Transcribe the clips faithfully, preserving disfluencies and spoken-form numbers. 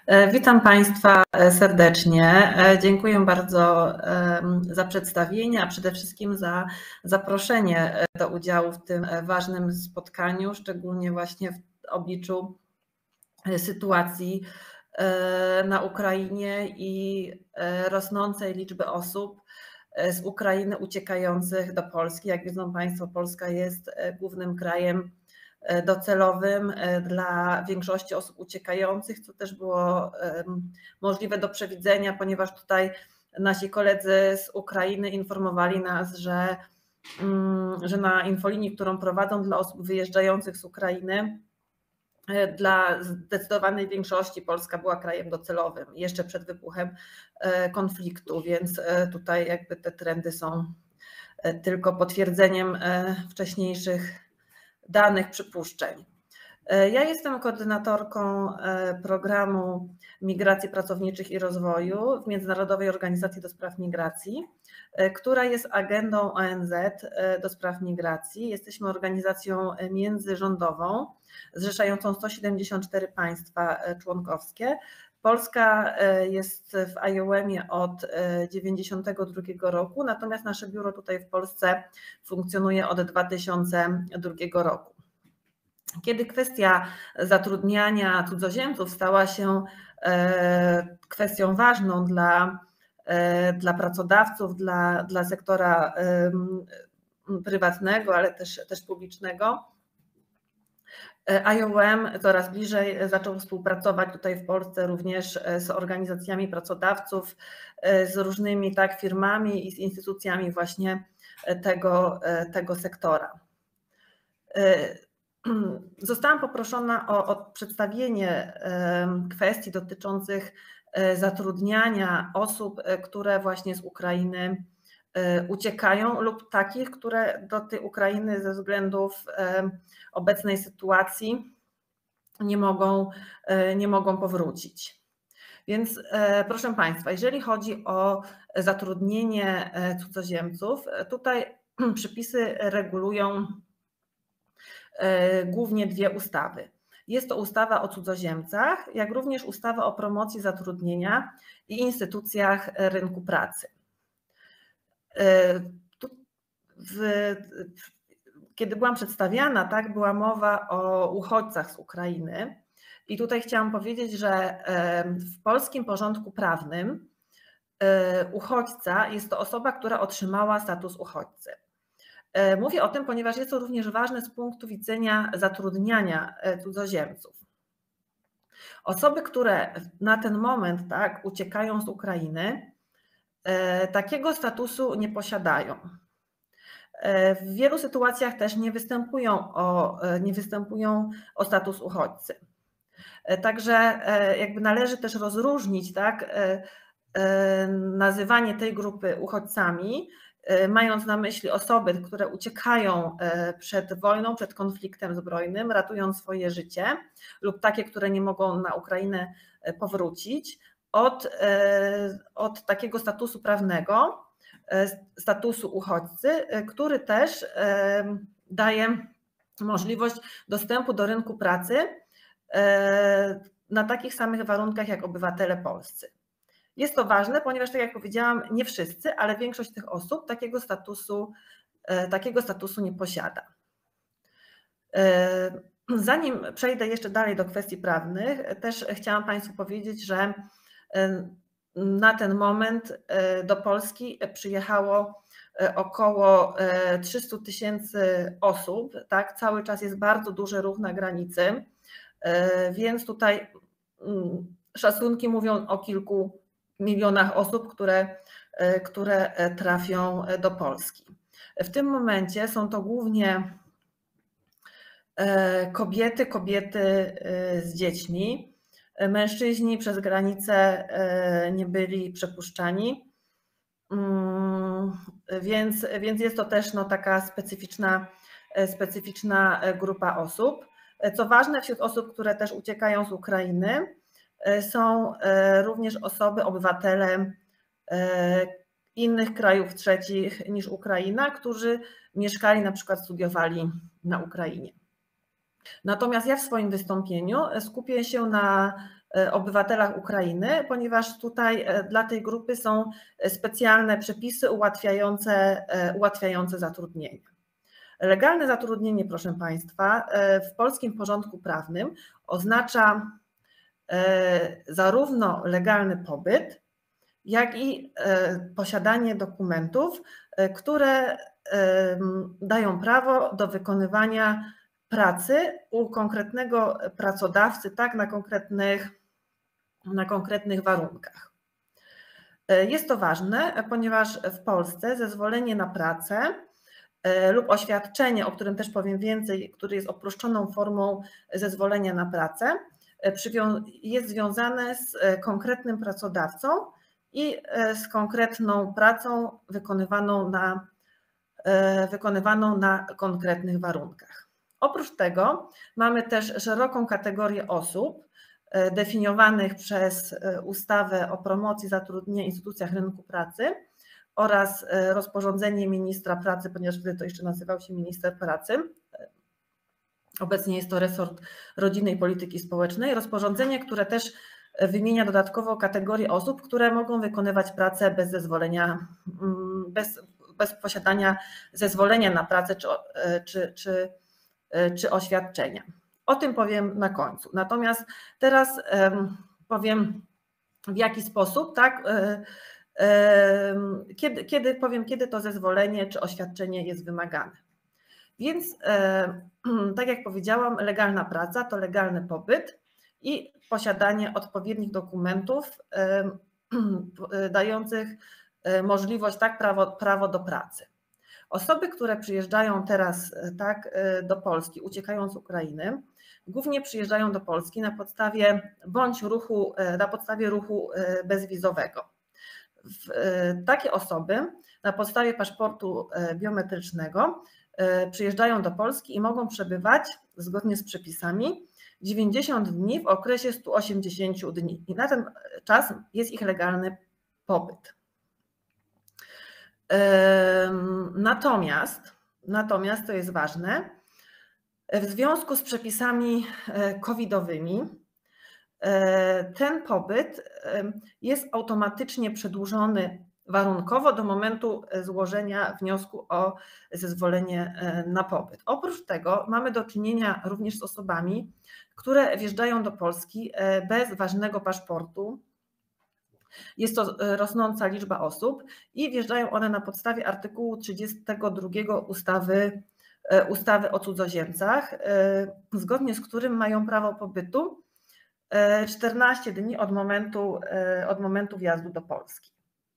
Witam Państwa serdecznie. Dziękuję bardzo za przedstawienie, a przede wszystkim za zaproszenie do udziału w tym ważnym spotkaniu, szczególnie właśnie w obliczu sytuacji na Ukrainie i rosnącej liczby osób z Ukrainy uciekających do Polski. Jak wiedzą Państwo, Polska jest głównym krajem docelowym dla większości osób uciekających, co też było możliwe do przewidzenia, ponieważ tutaj nasi koledzy z Ukrainy informowali nas, że, że na infolinii, którą prowadzą dla osób wyjeżdżających z Ukrainy, dla zdecydowanej większości Polska była krajem docelowym jeszcze przed wybuchem konfliktu, więc tutaj jakby te trendy są tylko potwierdzeniem wcześniejszych danych, przypuszczeń. Ja jestem koordynatorką programu Migracji Pracowniczych i Rozwoju w Międzynarodowej Organizacji do Spraw Migracji, która jest agendą O N Z do spraw migracji. Jesteśmy organizacją międzyrządową zrzeszającą sto siedemdziesiąt cztery państwa członkowskie. Polska jest w I O M-ie od dziewięćdziesiątego drugiego roku, natomiast nasze biuro tutaj w Polsce funkcjonuje od dwa tysiące drugiego roku. Kiedy kwestia zatrudniania cudzoziemców stała się kwestią ważną dla, dla pracodawców, dla, dla sektora prywatnego, ale też, też publicznego, I O M coraz bliżej zaczął współpracować tutaj w Polsce również z organizacjami pracodawców, z różnymi tak firmami i z instytucjami właśnie tego, tego sektora. Zostałam poproszona o, o przedstawienie kwestii dotyczących zatrudniania osób, które właśnie z Ukrainy uciekają lub takich, które do tej Ukrainy ze względów obecnej sytuacji nie mogą, nie mogą powrócić. Więc proszę Państwa, jeżeli chodzi o zatrudnienie cudzoziemców, tutaj przepisy regulują głównie dwie ustawy. Jest to ustawa o cudzoziemcach, jak również ustawa o promocji zatrudnienia i instytucjach rynku pracy. W, kiedy byłam przedstawiana, tak, była mowa o uchodźcach z Ukrainy i tutaj chciałam powiedzieć, że w polskim porządku prawnym uchodźca jest to osoba, która otrzymała status uchodźcy. Mówię o tym, ponieważ jest to również ważne z punktu widzenia zatrudniania cudzoziemców. Osoby, które na ten moment tak, uciekają z Ukrainy, takiego statusu nie posiadają. W wielu sytuacjach też nie występują o, nie występują o status uchodźcy. Także jakby należy też rozróżnić tak, nazywanie tej grupy uchodźcami, mając na myśli osoby, które uciekają przed wojną, przed konfliktem zbrojnym, ratując swoje życie, lub takie, które nie mogą na Ukrainę powrócić, od, od takiego statusu prawnego, statusu uchodźcy, który też daje możliwość dostępu do rynku pracy na takich samych warunkach jak obywatele polscy. Jest to ważne, ponieważ tak jak powiedziałam, nie wszyscy, ale większość tych osób takiego statusu, takiego statusu nie posiada. Zanim przejdę jeszcze dalej do kwestii prawnych, też chciałam Państwu powiedzieć, że na ten moment do Polski przyjechało około trzysta tysięcy osób, tak? Cały czas jest bardzo duży ruch na granicy, więc tutaj szacunki mówią o kilku milionach osób, które, które trafią do Polski. W tym momencie są to głównie kobiety, kobiety z dziećmi. Mężczyźni przez granicę nie byli przepuszczani, więc, więc jest to też no, taka specyficzna, specyficzna grupa osób. Co ważne, wśród osób, które też uciekają z Ukrainy, są również osoby, obywatele innych krajów trzecich niż Ukraina, którzy mieszkali, na przykład studiowali na Ukrainie. Natomiast ja w swoim wystąpieniu skupię się na obywatelach Ukrainy, ponieważ tutaj dla tej grupy są specjalne przepisy ułatwiające, ułatwiające zatrudnienie. Legalne zatrudnienie, proszę Państwa, w polskim porządku prawnym oznacza zarówno legalny pobyt, jak i posiadanie dokumentów, które dają prawo do wykonywania pracy u konkretnego pracodawcy, tak, na konkretnych, na konkretnych warunkach. Jest to ważne, ponieważ w Polsce zezwolenie na pracę lub oświadczenie, o którym też powiem więcej, które jest uproszczoną formą zezwolenia na pracę, jest związane z konkretnym pracodawcą i z konkretną pracą wykonywaną na, wykonywaną na konkretnych warunkach. Oprócz tego mamy też szeroką kategorię osób definiowanych przez ustawę o promocji zatrudnienia w instytucjach rynku pracy oraz rozporządzenie ministra pracy, ponieważ wtedy to jeszcze nazywał się minister pracy. Obecnie jest to resort rodziny i polityki społecznej. Rozporządzenie, które też wymienia dodatkowo kategorię osób, które mogą wykonywać pracę bez zezwolenia, bez, bez posiadania zezwolenia na pracę czy, czy, czy, czy oświadczenia. O tym powiem na końcu. Natomiast teraz powiem, w jaki sposób, tak, kiedy, kiedy powiem, kiedy to zezwolenie czy oświadczenie jest wymagane. Więc tak jak powiedziałam, legalna praca to legalny pobyt i posiadanie odpowiednich dokumentów dających możliwość, tak, prawo, prawo do pracy. Osoby, które przyjeżdżają teraz, tak, do Polski, uciekają z Ukrainy, głównie przyjeżdżają do Polski na podstawie bądź ruchu, na podstawie ruchu bezwizowego. Takie osoby na podstawie paszportu biometrycznego przyjeżdżają do Polski i mogą przebywać zgodnie z przepisami dziewięćdziesiąt dni w okresie stu osiemdziesięciu dni. I na ten czas jest ich legalny pobyt. Natomiast, natomiast to jest ważne, w związku z przepisami covidowymi ten pobyt jest automatycznie przedłużony warunkowo do momentu złożenia wniosku o zezwolenie na pobyt. Oprócz tego mamy do czynienia również z osobami, które wjeżdżają do Polski bez ważnego paszportu. Jest to rosnąca liczba osób i wjeżdżają one na podstawie artykułu trzydziestego drugiego ustawy, ustawy o cudzoziemcach, zgodnie z którym mają prawo pobytu czternaście dni od momentu, od momentu wjazdu do Polski.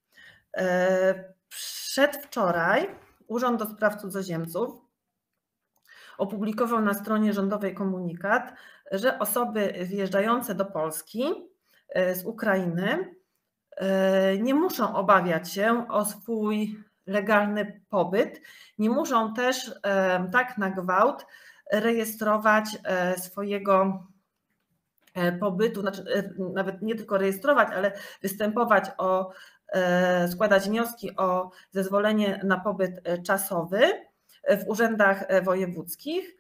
Przedwczoraj Urząd do Spraw Cudzoziemców opublikował na stronie rządowej komunikat, że osoby wjeżdżające do Polski z Ukrainy nie muszą obawiać się o swój legalny pobyt, nie muszą też tak na gwałt rejestrować swojego pobytu, znaczy nawet nie tylko rejestrować, ale występować o, składać wnioski o zezwolenie na pobyt czasowy w urzędach wojewódzkich,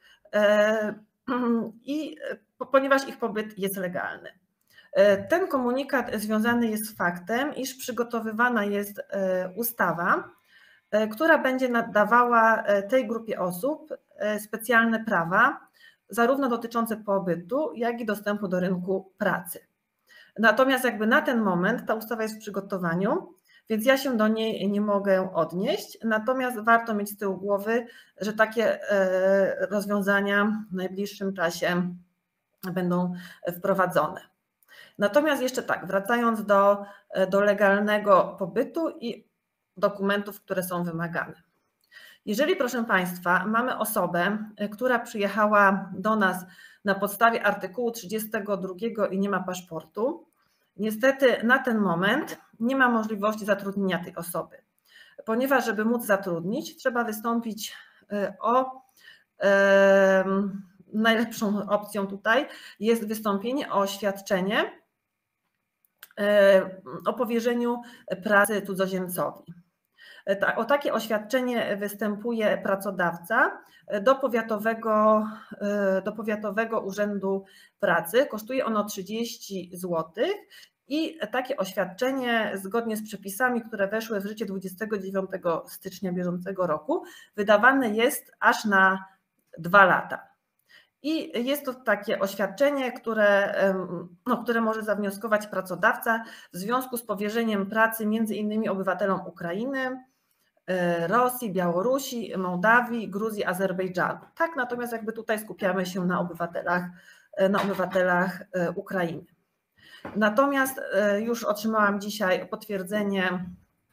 i ponieważ ich pobyt jest legalny. Ten komunikat związany jest z faktem, iż przygotowywana jest ustawa, która będzie nadawała tej grupie osób specjalne prawa, zarówno dotyczące pobytu, jak i dostępu do rynku pracy. Natomiast jakby na ten moment ta ustawa jest w przygotowaniu, więc ja się do niej nie mogę odnieść, natomiast warto mieć z tyłu głowy, że takie rozwiązania w najbliższym czasie będą wprowadzone. Natomiast jeszcze tak, wracając do, do legalnego pobytu i dokumentów, które są wymagane. Jeżeli, proszę Państwa, mamy osobę, która przyjechała do nas na podstawie artykułu trzydziestego drugiego i nie ma paszportu, niestety na ten moment nie ma możliwości zatrudnienia tej osoby, ponieważ żeby móc zatrudnić, trzeba wystąpić o, e, najlepszą opcją tutaj jest wystąpienie o oświadczenie o powierzeniu pracy cudzoziemcowi. O takie oświadczenie występuje pracodawca do powiatowego, do powiatowego urzędu pracy. Kosztuje ono trzydzieści złotych i takie oświadczenie zgodnie z przepisami, które weszły w życie dwudziestego dziewiątego stycznia bieżącego roku, wydawane jest aż na dwa lata. I jest to takie oświadczenie, które, no, które może zawnioskować pracodawca w związku z powierzeniem pracy między innymi obywatelom Ukrainy, Rosji, Białorusi, Mołdawii, Gruzji, Azerbejdżanu. Tak, natomiast jakby tutaj skupiamy się na obywatelach, na obywatelach Ukrainy. Natomiast już otrzymałam dzisiaj potwierdzenie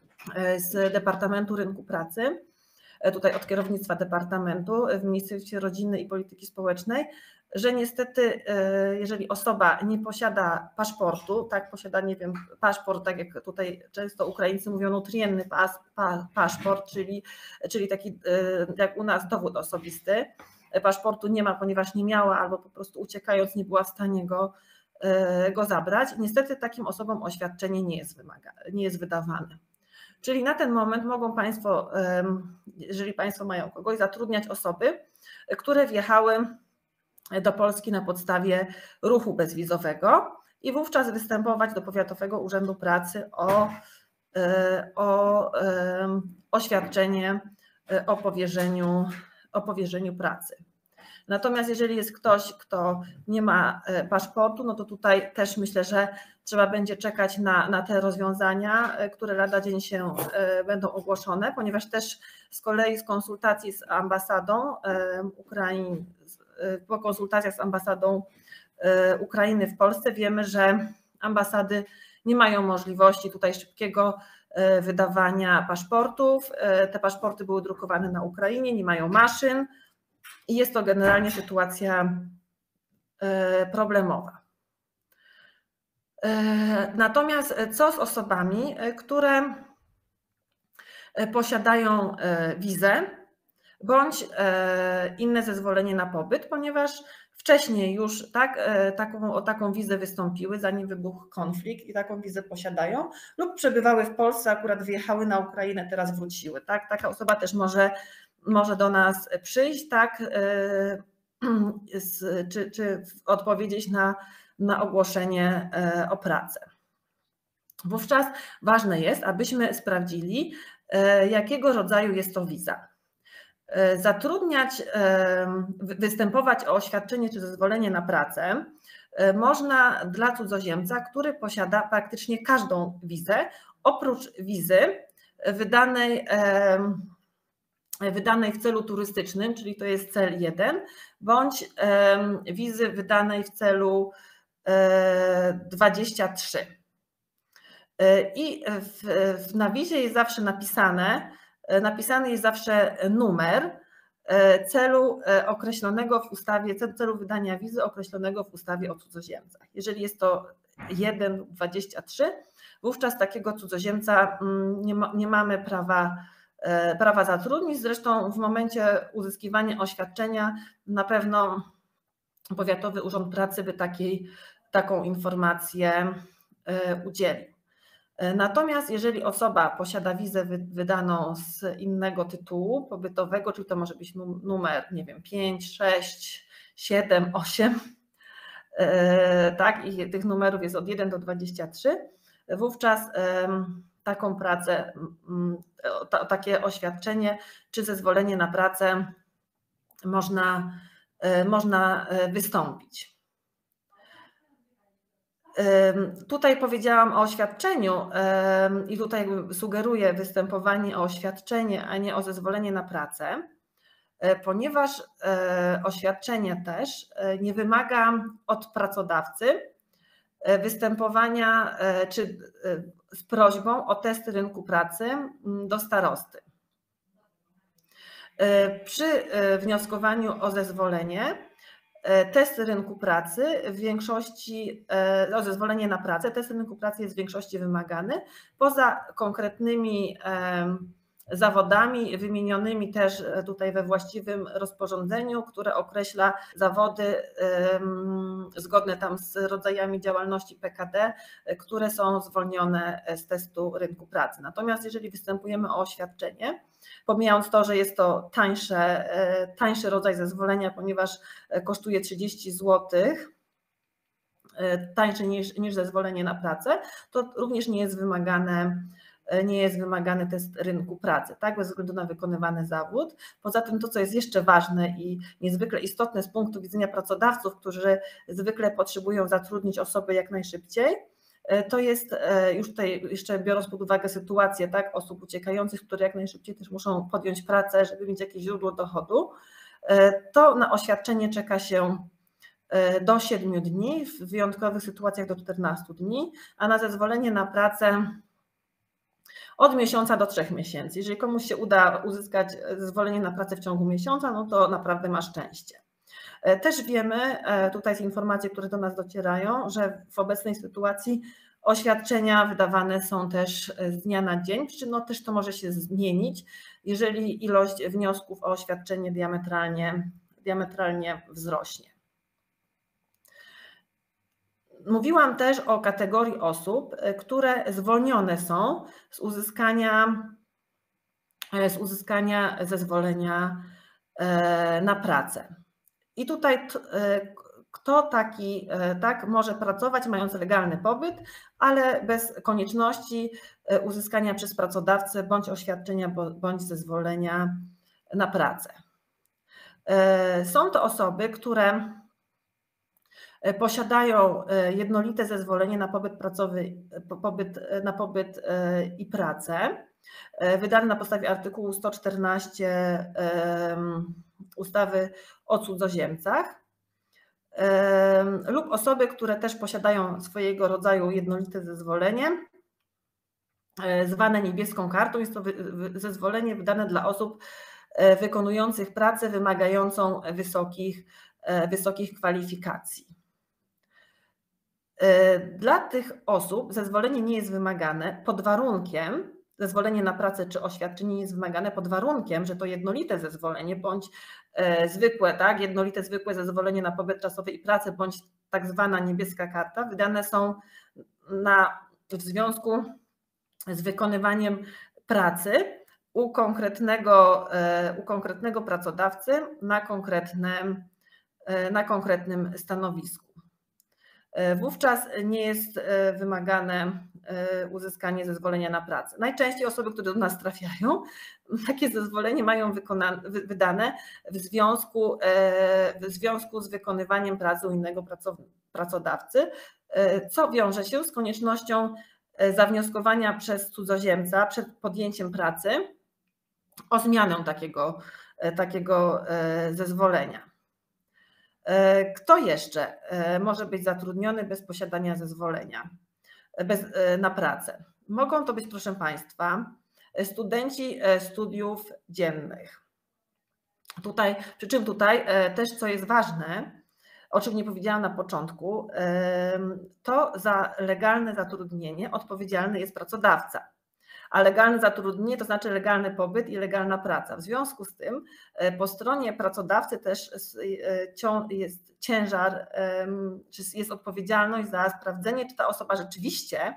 z Departamentu Rynku Pracy, tutaj od kierownictwa Departamentu w Ministerstwie Rodziny i Polityki Społecznej, że niestety jeżeli osoba nie posiada paszportu, tak, posiada, nie wiem, paszport, tak jak tutaj często Ukraińcy mówią, nutrienny pas, pa, paszport, czyli, czyli taki jak u nas dowód osobisty, paszportu nie ma, ponieważ nie miała albo po prostu uciekając nie była w stanie go, go zabrać. Niestety takim osobom oświadczenie nie jest, wymaga, nie jest wydawane. Czyli na ten moment mogą Państwo, jeżeli Państwo mają kogoś, zatrudniać osoby, które wjechały do Polski na podstawie ruchu bezwizowego i wówczas występować do Powiatowego Urzędu Pracy o, o oświadczenie o powierzeniu, o powierzeniu pracy. Natomiast jeżeli jest ktoś, kto nie ma paszportu, no to tutaj też myślę, że trzeba będzie czekać na, na te rozwiązania, które lada dzień się będą ogłoszone, ponieważ też z kolei z konsultacji z ambasadą Ukrainy, po konsultacjach z ambasadą Ukrainy w Polsce wiemy, że ambasady nie mają możliwości tutaj szybkiego wydawania paszportów. Te paszporty były drukowane na Ukrainie, nie mają maszyn i jest to generalnie sytuacja problemowa. Natomiast co z osobami, które posiadają wizę bądź inne zezwolenie na pobyt, ponieważ wcześniej już tak, taką, o taką wizę wystąpiły, zanim wybuchł konflikt i taką wizę posiadają lub przebywały w Polsce, akurat wyjechały na Ukrainę, teraz wróciły. Tak? Taka osoba też może, może do nas przyjść, tak? czy, czy odpowiedzieć na, na ogłoszenie o pracę. Wówczas ważne jest, abyśmy sprawdzili, jakiego rodzaju jest to wiza. Zatrudniać, występować o oświadczenie czy zezwolenie na pracę można dla cudzoziemca, który posiada praktycznie każdą wizę, oprócz wizy wydanej, wydanej w celu turystycznym, czyli to jest cel jeden, bądź wizy wydanej w celu dwadzieścia trzy. I w, na wizie jest zawsze napisane, napisany jest zawsze numer celu określonego w ustawie, celu wydania wizy określonego w ustawie o cudzoziemcach. Jeżeli jest to jeden lub dwadzieścia trzy, wówczas takiego cudzoziemca nie, ma, nie mamy prawa, prawa zatrudnić. Zresztą w momencie uzyskiwania oświadczenia na pewno Powiatowy Urząd Pracy by takiej, taką informację udzielił. Natomiast jeżeli osoba posiada wizę wydaną z innego tytułu pobytowego, czyli to może być numer, nie wiem, pięć, sześć, siedem, osiem, tak, i tych numerów jest od jeden do dwudziestu trzech, wówczas taką pracę, takie oświadczenie czy zezwolenie na pracę można, można wystąpić. Tutaj powiedziałam o oświadczeniu i tutaj sugeruję występowanie o oświadczenie, a nie o zezwolenie na pracę, ponieważ oświadczenie też nie wymaga od pracodawcy występowania czy z prośbą o test rynku pracy do starosty. Przy wnioskowaniu o zezwolenie test rynku pracy w większości, o zezwolenie na pracę, test rynku pracy jest w większości wymagany, poza konkretnymi zawodami wymienionymi też tutaj we właściwym rozporządzeniu, które określa zawody zgodne tam z rodzajami działalności P K D, które są zwolnione z testu rynku pracy. Natomiast jeżeli występujemy o oświadczenie, pomijając to, że jest to tańsze, tańszy rodzaj zezwolenia, ponieważ kosztuje trzydzieści złotych, tańsze niż, niż zezwolenie na pracę, to również nie jest wymagane nie jest wymagany test rynku pracy, tak, bez względu na wykonywany zawód. Poza tym to, co jest jeszcze ważne i niezwykle istotne z punktu widzenia pracodawców, którzy zwykle potrzebują zatrudnić osoby jak najszybciej, to jest, już tutaj jeszcze biorąc pod uwagę sytuację, tak, osób uciekających, które jak najszybciej też muszą podjąć pracę, żeby mieć jakieś źródło dochodu, to na oświadczenie czeka się do siedmiu dni, w wyjątkowych sytuacjach do czternastu dni, a na zezwolenie na pracę od miesiąca do trzech miesięcy. Jeżeli komuś się uda uzyskać zezwolenie na pracę w ciągu miesiąca, no to naprawdę ma szczęście. Też wiemy, tutaj z informacji, które do nas docierają, że w obecnej sytuacji oświadczenia wydawane są też z dnia na dzień, przy czym no też to może się zmienić, jeżeli ilość wniosków o oświadczenie diametralnie, diametralnie wzrośnie. Mówiłam też o kategorii osób, które zwolnione są z uzyskania, z uzyskania zezwolenia na pracę. I tutaj kto taki tak może pracować, mając legalny pobyt, ale bez konieczności uzyskania przez pracodawcę bądź oświadczenia, bądź zezwolenia na pracę. Są to osoby, które posiadają jednolite zezwolenie na pobyt pracowy, pobyt, na pobyt i pracę, wydane na podstawie artykułu sto czternaście ustawy o cudzoziemcach, lub osoby, które też posiadają swojego rodzaju jednolite zezwolenie, zwane niebieską kartą. Jest to zezwolenie wydane dla osób wykonujących pracę wymagającą wysokich, wysokich kwalifikacji. Dla tych osób zezwolenie nie jest wymagane pod warunkiem, zezwolenie na pracę czy oświadczenie nie jest wymagane pod warunkiem, że to jednolite zezwolenie bądź zwykłe, tak, jednolite zwykłe zezwolenie na pobyt czasowy i pracę bądź tak zwana niebieska karta wydane są na, w związku z wykonywaniem pracy u konkretnego, u konkretnego pracodawcy na konkretnym, na konkretnym stanowisku. Wówczas nie jest wymagane uzyskanie zezwolenia na pracę. Najczęściej osoby, które do nas trafiają, takie zezwolenie mają wykonane, wydane w związku, w związku z wykonywaniem pracy u innego pracodawcy, co wiąże się z koniecznością zawnioskowania przez cudzoziemca przed podjęciem pracy o zmianę takiego, takiego zezwolenia. Kto jeszcze może być zatrudniony bez posiadania zezwolenia bez, na pracę? Mogą to być, proszę Państwa, studenci studiów dziennych. Tutaj, przy czym tutaj też, co jest ważne, o czym nie powiedziałam na początku, to za legalne zatrudnienie odpowiedzialny jest pracodawca. A legalne zatrudnienie to znaczy legalny pobyt i legalna praca. W związku z tym po stronie pracodawcy też jest ciężar, czy jest odpowiedzialność za sprawdzenie, czy ta osoba rzeczywiście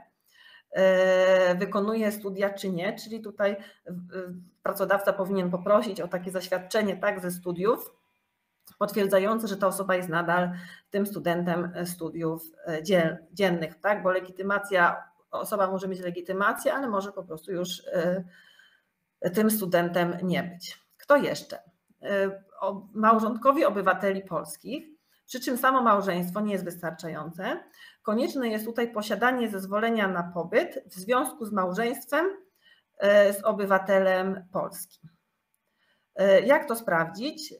wykonuje studia, czy nie. Czyli tutaj pracodawca powinien poprosić o takie zaświadczenie, tak, ze studiów, potwierdzające, że ta osoba jest nadal tym studentem studiów dziennych, tak, bo legitymacja, osoba może mieć legitymację, ale może po prostu już tym studentem nie być. Kto jeszcze? Małżonkowi obywateli polskich, przy czym samo małżeństwo nie jest wystarczające. Konieczne jest tutaj posiadanie zezwolenia na pobyt w związku z małżeństwem z obywatelem polskim. Jak to sprawdzić?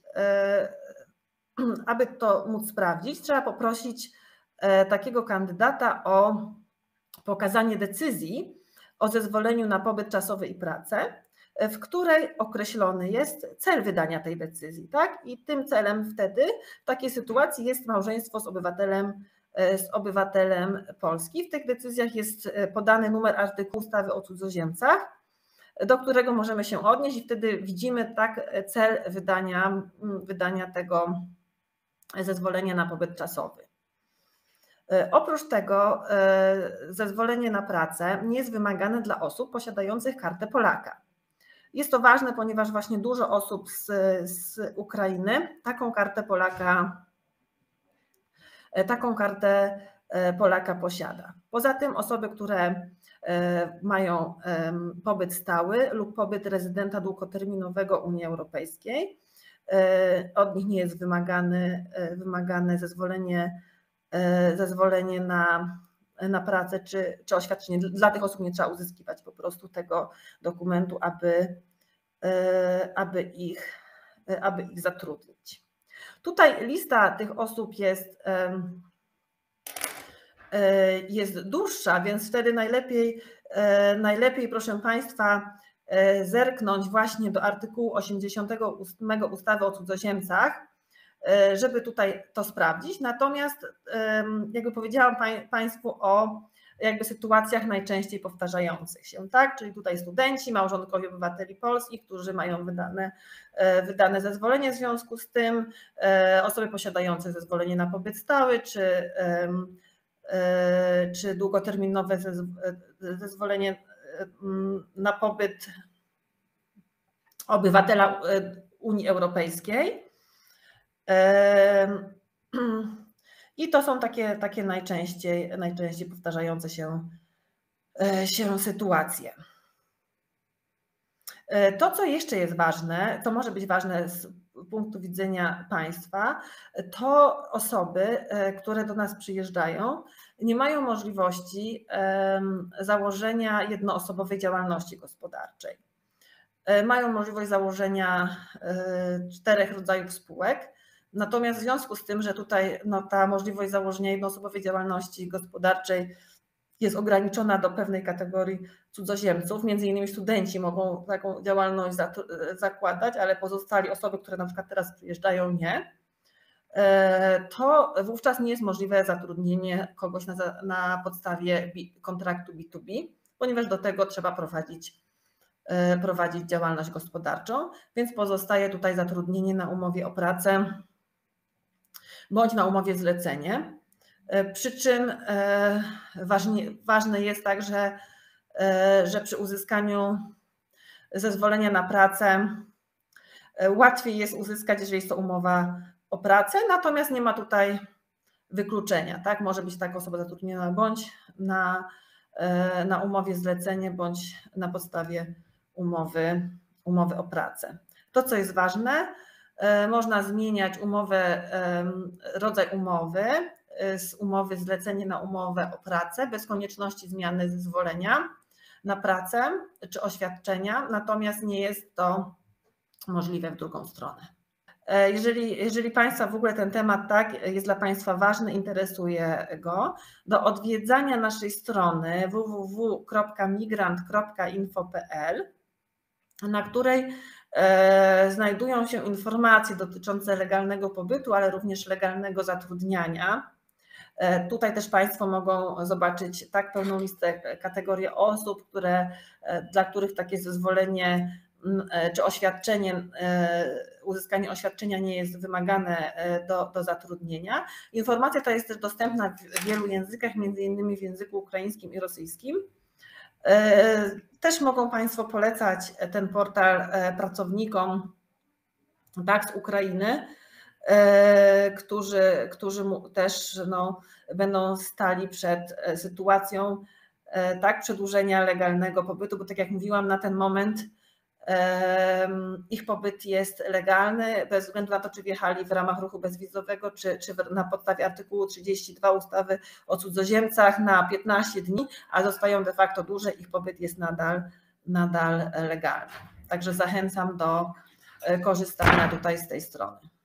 Aby to móc sprawdzić, trzeba poprosić takiego kandydata o pokazanie decyzji o zezwoleniu na pobyt czasowy i pracę, w której określony jest cel wydania tej decyzji, tak? I tym celem wtedy w takiej sytuacji jest małżeństwo z obywatelem, z obywatelem Polski. W tych decyzjach jest podany numer artykułu ustawy o cudzoziemcach, do którego możemy się odnieść i wtedy widzimy tak cel wydania, wydania tego zezwolenia na pobyt czasowy. Oprócz tego zezwolenie na pracę nie jest wymagane dla osób posiadających kartę Polaka. Jest to ważne, ponieważ właśnie dużo osób z, z Ukrainy taką kartę Polaka, taką kartę Polaka posiada. Poza tym osoby, które mają pobyt stały lub pobyt rezydenta długoterminowego Unii Europejskiej, od nich nie jest wymagane, wymagane zezwolenie, zezwolenie na, na pracę czy, czy oświadczenie. Dla tych osób nie trzeba uzyskiwać po prostu tego dokumentu, aby, aby, ich, aby ich zatrudnić. Tutaj lista tych osób jest, jest dłuższa, więc wtedy najlepiej, najlepiej, proszę Państwa, zerknąć właśnie do artykułu osiemdziesiątego ósmego ustawy o cudzoziemcach, żeby tutaj to sprawdzić. Natomiast jakby powiedziałam Państwu o jakby sytuacjach najczęściej powtarzających się, tak? Czyli tutaj studenci, małżonkowie obywateli polskich, którzy mają wydane, wydane zezwolenie w związku z tym, osoby posiadające zezwolenie na pobyt stały, czy, czy długoterminowe zezwolenie na pobyt obywatela Unii Europejskiej. I to są takie, takie najczęściej, najczęściej powtarzające się, się sytuacje. To, co jeszcze jest ważne, to może być ważne z punktu widzenia państwa, to osoby, które do nas przyjeżdżają, nie mają możliwości założenia jednoosobowej działalności gospodarczej. Mają możliwość założenia czterech rodzajów spółek. Natomiast w związku z tym, że tutaj no, ta możliwość założenia jednoosobowej działalności gospodarczej jest ograniczona do pewnej kategorii cudzoziemców, między innymi studenci mogą taką działalność zakładać, ale pozostali osoby, które na przykład teraz przyjeżdżają, nie, to wówczas nie jest możliwe zatrudnienie kogoś na, na podstawie kontraktu B dwa B, ponieważ do tego trzeba prowadzić, prowadzić działalność gospodarczą, więc pozostaje tutaj zatrudnienie na umowie o pracę bądź na umowie zlecenie. Przy czym ważnie, ważne jest także, że przy uzyskaniu zezwolenia na pracę łatwiej jest uzyskać, jeżeli jest to umowa o pracę, natomiast nie ma tutaj wykluczenia. Tak? Może być taka osoba zatrudniona bądź na, na umowie zlecenie, bądź na podstawie umowy, umowy o pracę. To, co jest ważne, można zmieniać umowę, rodzaj umowy z umowy zlecenie na umowę o pracę bez konieczności zmiany zezwolenia na pracę czy oświadczenia, natomiast nie jest to możliwe w drugą stronę. Jeżeli, jeżeli Państwa w ogóle ten temat tak jest dla Państwa ważny, interesuje go, do odwiedzania naszej strony w w w kropka migrant kropka info kropka p l, na której znajdują się informacje dotyczące legalnego pobytu, ale również legalnego zatrudniania. Tutaj też Państwo mogą zobaczyć tak pełną listę kategorii osób, które, dla których takie zezwolenie czy oświadczenie, uzyskanie oświadczenia nie jest wymagane do, do zatrudnienia. Informacja ta jest też dostępna w wielu językach, między innymi w języku ukraińskim i rosyjskim. Też mogą Państwo polecać ten portal pracownikom tak, z Ukrainy, którzy, którzy też no, będą stali przed sytuacją tak, przedłużenia legalnego pobytu, bo tak jak mówiłam, na ten moment ich pobyt jest legalny, bez względu na to, czy wjechali w ramach ruchu bezwizowego, czy, czy na podstawie artykułu trzydzieści dwa ustawy o cudzoziemcach na piętnaście dni, a zostają de facto dłużej, ich pobyt jest nadal, nadal legalny. Także zachęcam do korzystania tutaj z tej strony.